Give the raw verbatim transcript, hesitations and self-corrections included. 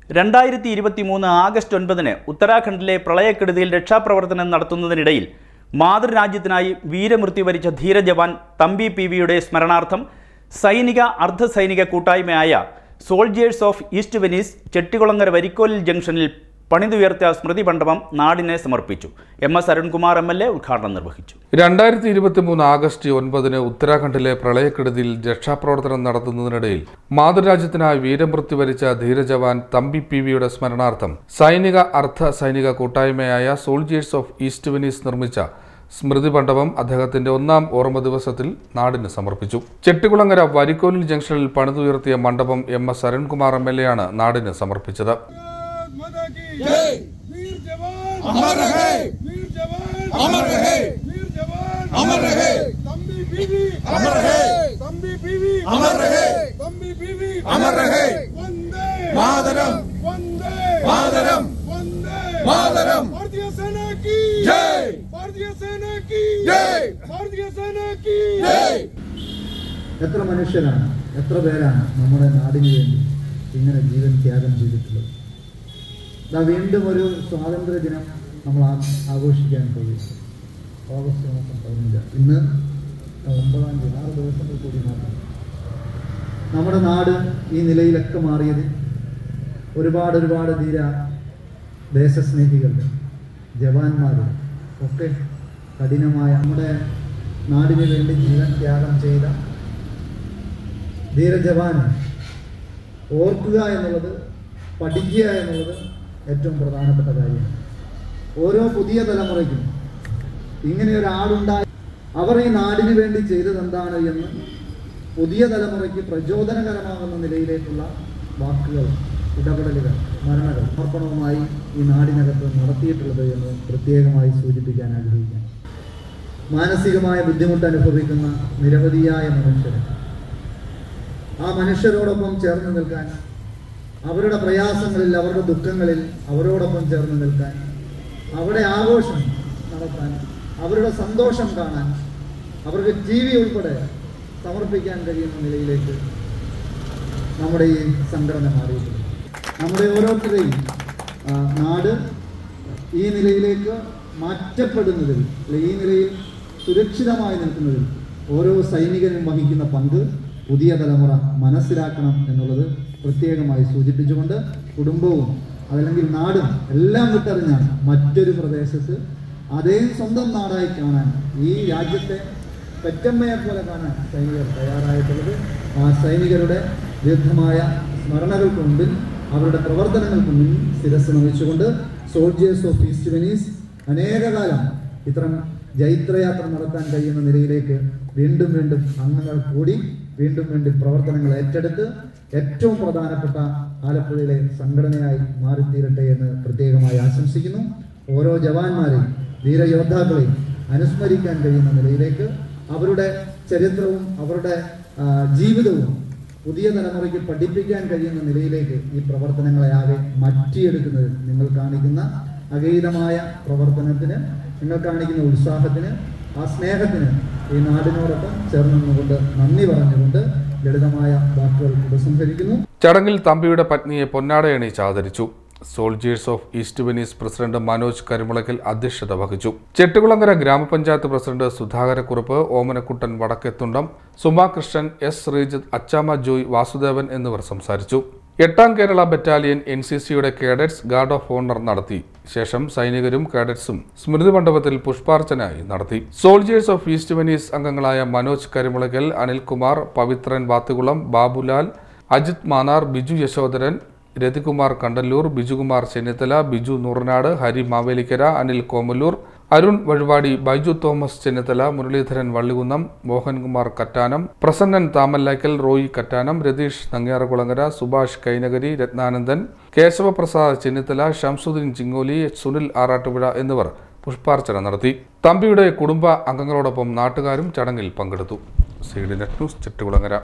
രണ്ടായിരത്തി ഇരുപത്തി മൂന്ന് ആഗസ്റ്റ് ഒൻപതിന് ഉത്തരാഖണ്ഡിലെ പ്രളയക്കെടുതിയിൽ രക്ഷാപ്രവർത്തനം നടത്തുന്നതിനിടയിൽ മാതൃരാജ്യത്തിനായി വീരമൃത്യു വരിച്ച ധീരജവാൻ തമ്പി പി വിയുടെ സ്മരണാർത്ഥം സൈനിക അർദ്ധ സൈനിക കൂട്ടായ്മയായ soldiers of East Venice Chettikulangara വരിക്കോലിൽ ജംഗ്ഷനിൽ പണിതുയർത്തിയ സ്മൃതി മണ്ഡപം നാടിനെ സമർപ്പിച്ചു. M S Arunkumar M L A ഉദ്ഘാടനം നിർവഹിച്ചു. രണ്ടായിരത്തി ഇരുപത്തി മൂന്ന് ആഗസ്റ്റ് ഒൻപതിന് ഉത്തരാഖണ്ഡിലെ പ്രളയക്കെടുതിയിൽ രക്ഷാപ്രവർത്തനം നടത്തുന്നതിനിടയിൽ മാതൃരാജ്യത്തിനായി വീരമൃത്യു വരിച്ച ധീരജവാൻ തമ്പി പി വിയുടെ സ്മരണാർത്ഥം സൈനിക അർദ്ധ സൈനിക കൂട്ടായ്മയായ സോൾജിയേഴ്സ് ഓഫ് ഈസ്റ്റ് വെനീസ് നിർമ്മിച്ച സ്മൃതി മണ്ഡപം അദ്ദേഹത്തിന്റെ ഒന്നാം ഓർമ്മ ദിവസത്തിൽ നാടിന് സമർപ്പിച്ചു. ചെട്ടികുളങ്ങര വരിക്കോലിൽ ജംഗ്ഷനിൽ പണിതുയർത്തിയ മണ്ഡപം M S Arunkumar M L A ആണ് നാടിന് സമർപ്പിച്ചത്. वीर जवान अमर रहे, वीर जवान अमर रहे, वीर जवान अमर रहे, तंबी बीवी अमर रहे, तंबी बीवी अमर रहे, तंबी बीवी अमर रहे, वंदे मातरम, वंदे मातरम, वंदे मातरम, भारतीय सेना की जय, भारतीय सेना की जय, भारतीय सेना की जय. എത്ര മനുഷ്യരാണ്, എത്ര പേരാണ് നമ്മുടെ നാടിനു വേണ്ടി ഇങ്ങനെ ജീവൻ ത്യാഗം ചെയ്തിട്ടുള്ളത്. വീണ്ടും ഒരു സ്വാതന്ത്ര്യ ദിനം നമ്മൾ ആഘോഷിക്കാൻ പോകും. ഓഗസ്റ്റ് മാസം പതിനഞ്ച് ഇന്ന് ഒമ്പതാം തീയതി ആറ് ദിവസങ്ങൾ കൂടി മാത്രം നമ്മുടെ നാട് ഈ നിലയിലൊക്കെ മാറിയത് ഒരുപാട് ഒരുപാട് ധീര ദേശസ്നേഹികളുടെ ജവാന്മാർ ഒക്കെ കഠിനമായ നമ്മുടെ നാടിന് വേണ്ടി ജീവൻ ത്യാഗം ചെയ്ത ധീര ജവാനെ ഓർക്കുക എന്നുള്ളത്, പഠിക്കുക എന്നുള്ളത് ഏറ്റവും പ്രധാനപ്പെട്ട കാര്യമാണ്. ഓരോ പുതിയ തലമുറയ്ക്കും ഇങ്ങനെ ഒരാളുണ്ടായി അവർ ഈ നാടിന് വേണ്ടി ചെയ്തത് എന്താണ് എന്ന് പുതിയ തലമുറയ്ക്ക് പ്രചോദനകരമാകുന്ന നിലയിലേക്കുള്ള വാക്കുകൾ, ഇടപെടലുകൾ, സ്മരണകൾ സമർപ്പണവുമായി ഈ നാടിനകത്ത് നടത്തിയിട്ടുള്ളത് എന്ന് പ്രത്യേകമായി സൂചിപ്പിക്കാൻ ആഗ്രഹിക്കാം. മാനസികമായ ബുദ്ധിമുട്ട് അനുഭവിക്കുന്ന നിരവധിയായ മനുഷ്യർ, ആ മനുഷ്യരോടൊപ്പം ചേർന്ന് നിൽക്കാൻ, അവരുടെ പ്രയാസങ്ങളിൽ, അവരുടെ ദുഃഖങ്ങളിൽ അവരോടൊപ്പം ചേർന്ന് നിൽക്കാൻ, അവരുടെ ആഘോഷം നടത്താൻ, അവരുടെ സന്തോഷം കാണാൻ, അവർക്ക് ടി വി ഉൾപ്പെടെ സമർപ്പിക്കാൻ കഴിയുന്ന നിലയിലേക്ക് നമ്മുടെ ഈ സംഘടന മാറിയിട്ടുണ്ട്. നമ്മുടെ ഓരോരുത്തരെയും നാട് ഈ നിലയിലേക്ക് മാറ്റപ്പെടുന്നതിൽ, ഈ നിലയിൽ സുരക്ഷിതമായി നിൽക്കുന്നതിൽ ഓരോ സൈനികനും വഹിക്കുന്ന പങ്ക് പുതിയ തലമുറ മനസ്സിലാക്കണം എന്നുള്ളത് പ്രത്യേകമായി സൂചിപ്പിച്ചുകൊണ്ട് കുടുംബവും അതല്ലെങ്കിൽ നാടും എല്ലാം വിട്ടറിഞ്ഞാണ് മറ്റൊരു പ്രദേശത്ത് അതേ സ്വന്തം നാടായി കാണാൻ, ഈ രാജ്യത്തെ പെറ്റമ്മയെ പോലെ കാണാൻ സൈനികർ തയ്യാറായിട്ടുള്ളത്. ആ സൈനികരുടെ ദീർഘമായ സ്മരണകൾക്ക് മുമ്പിൽ, അവരുടെ പ്രവർത്തനങ്ങൾക്ക് മുന്നിൽ ശിരസ് നമിച്ചുകൊണ്ട് സോൾജിയേഴ്സ് ഓഫ് ഈസ്റ്റ് വെനീസ് അനേകകാലം ഇത്തരം ജൈത്രയാത്ര നടത്താൻ കഴിയുന്ന നിലയിലേക്ക് വീണ്ടും വീണ്ടും അംഗങ്ങൾ കൂടി വീണ്ടും വീണ്ടും പ്രവർത്തനങ്ങൾ ഏറ്റെടുത്ത് ഏറ്റവും പ്രധാനപ്പെട്ട ആലപ്പുഴയിലെ സംഘടനയായി മാറിത്തീരട്ടെ എന്ന് പ്രത്യേകമായി ആശംസിക്കുന്നു. ഓരോ ജവാന്മാരെയും ധീരയോദ്ധാക്കളെയും അനുസ്മരിക്കാൻ കഴിയുന്ന നിലയിലേക്ക്, അവരുടെ ചരിത്രവും അവരുടെ ജീവിതവും പുതിയ തലമുറയ്ക്ക് പഠിപ്പിക്കാൻ കഴിയുന്ന നിലയിലേക്ക് ഈ പ്രവർത്തനങ്ങളെ ആകെ മാറ്റിയെടുക്കുന്നതിൽ നിങ്ങൾ കാണിക്കുന്ന അഗീതമായ പ്രവർത്തനത്തിന്, നിങ്ങൾ കാണിക്കുന്ന ഉത്സാഹത്തിന്, ആ സ്നേഹത്തിന് ഈ നാടിനോടൊപ്പം ചേർന്ന് നിന്നുകൊണ്ട് നന്ദി പറഞ്ഞുകൊണ്ട് ലളിതമായ വാക്കുകൾ ഉപസംഹരിക്കുന്നു. ചടങ്ങിൽ തമ്പിയുടെ പത്നിയെ പൊന്നാടയണിയിച്ച് ആദരിച്ചു. Soldiers of East Venice president Manoj Karimulackal അധ്യക്ഷത വഹിച്ചു. ചെട്ടികുളങ്ങര ഗ്രാമപഞ്ചായത്ത് പ്രസിഡന്റ് സുധാകരക്കുറുപ്പ്, ഓമനക്കുട്ടൻ വടക്കെത്തുണ്ടം, സുമാ കൃഷ്ണൻ, എസ് ശ്രീജിത്ത്, അച്ചാമ ജോയ്, വാസുദേവൻ എന്നിവർ സംസാരിച്ചു. എട്ടാം കേരള ബറ്റാലിയൻ എൻ സി സിയുടെ കേഡറ്റ്സ് ഗാർഡ് ഓഫ് ഓണർ നടത്തി. ശേഷം സൈനികരും കേഡറ്റ്സും സ്മൃതി മണ്ഡപത്തിൽ പുഷ്പാർച്ചനയായി നടത്തി. സോൾജിയേഴ്സ് ഓഫ് ഈസ്റ്റ് വെനീസ് അംഗങ്ങളായ മനോജ് കരിമുളയ്ക്കൽ, അനിൽകുമാർ, പവിത്രൻ വാത്തുകുളം, ബാബുലാൽ, അജിത് മാനാർ, ബിജു യശോധരൻ, രതികുമാർ കണ്ടല്ലൂർ, ബിജുകുമാർ ചെന്നിത്തല, ബിജു നൂറനാട്, ഹരി മാവേലിക്കര, അനിൽ കോമല്ലൂർ, അരുൺ വഴിവാടി, ബൈജു തോമസ് ചെന്നിത്തല, മുരളീധരൻ വള്ളികുന്നം, മോഹൻകുമാർ കറ്റാനം, പ്രസന്നൻ താമല്ലയ്ക്കൽ, റോയി കറ്റാനം, രതീഷ് നങ്ങ്യാറകുളങ്ങര, സുഭാഷ് കൈനഗരി, രത്നാനന്ദൻ, കേശവപ്രസാദ് ചെന്നിത്തല, ഷംസുദ്ദീൻ ചിങ്ങോലി, സുനിൽ ആറാട്ടുപുഴ എന്നിവർ പുഷ്പാർച്ചന നടത്തി. തമ്പിയുടെ കുടുംബ അംഗങ്ങളോടൊപ്പം നാട്ടുകാരും ചടങ്ങിൽ പങ്കെടുത്തു. C D net news, Chettikulangara.